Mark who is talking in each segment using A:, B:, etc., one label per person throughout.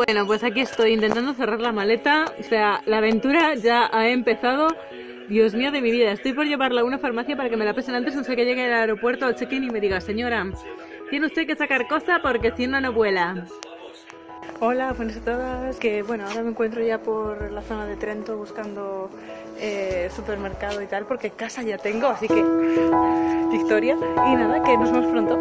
A: Bueno, pues aquí estoy intentando cerrar la maleta, o sea, la aventura ya ha empezado. Dios mío de mi vida, estoy por llevarla a una farmacia para que me la pesen antes, no sé que llegue al aeropuerto al check-in y me diga, señora, tiene usted que sacar cosa porque si no, no vuela. Hola, buenas a todas, que bueno, ahora me encuentro ya por la zona de Trento buscando supermercado y tal, porque casa ya tengo, así que victoria, y nada, que nos vemos pronto.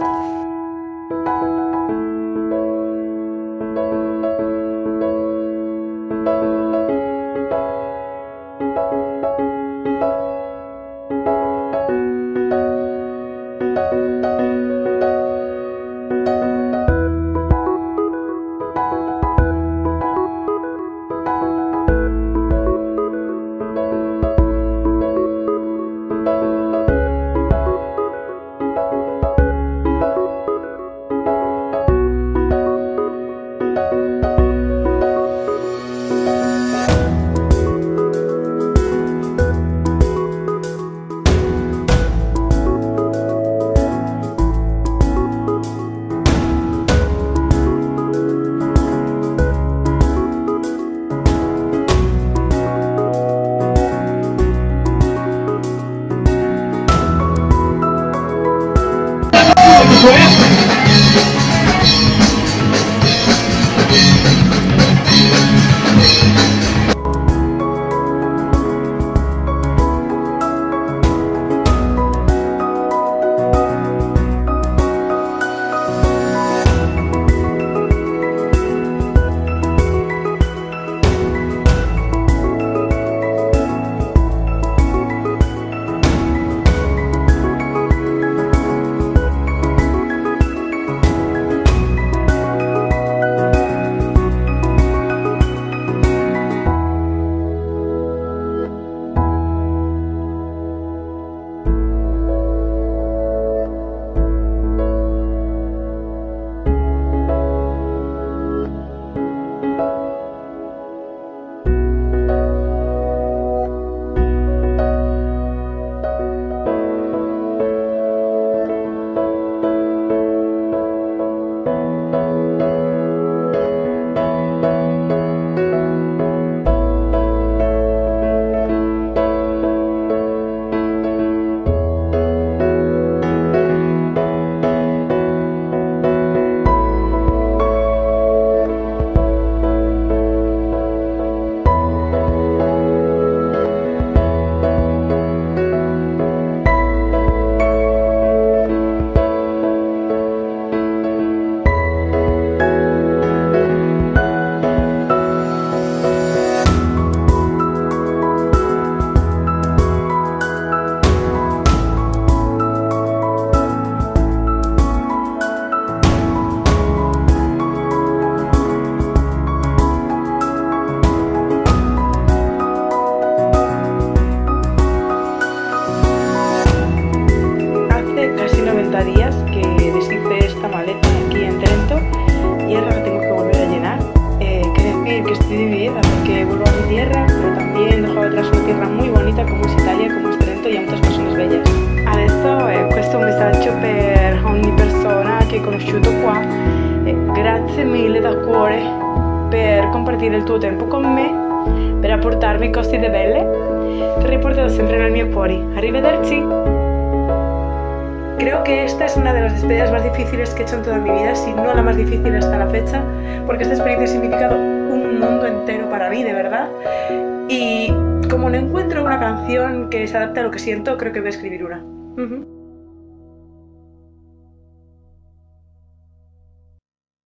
B: Días que deshice esta maleta aquí en Trento y ahora la tengo que volver a llenar. Que decir que estoy dividida porque vuelvo a mi tierra, pero también dejo atrás una tierra muy bonita come Italia, come Trento e a muchas persone belle. Adesso questo è un messaggio per ogni persona che hai conosciuto qua. Grazie mille da cuore per compartire il tuo tempo con me, per apportarmi cose belle. Ti riporterò sempre nel mio cuore. Arrivederci. Creo que esta es una de las despedidas más difíciles que he hecho en toda mi vida, si no la más difícil hasta la fecha, porque esta experiencia ha significado un mundo entero para mí, de verdad. Y como no encuentro una canción que se adapte a lo que siento, creo que voy a escribir una.